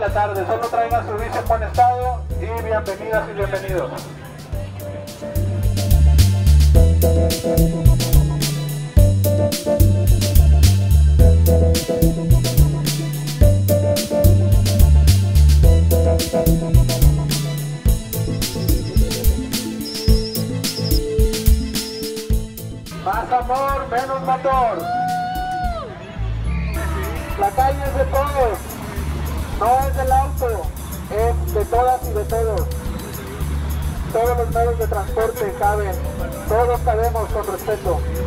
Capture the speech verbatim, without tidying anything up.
la tarde. Solo traigan su bici en buen estado y bienvenidas y bienvenidos. Más amor, menos motor. La calle es de todos, no es del auto, es de todas y de todos. Todos los medios de transporte caben, todos cabemos con respeto.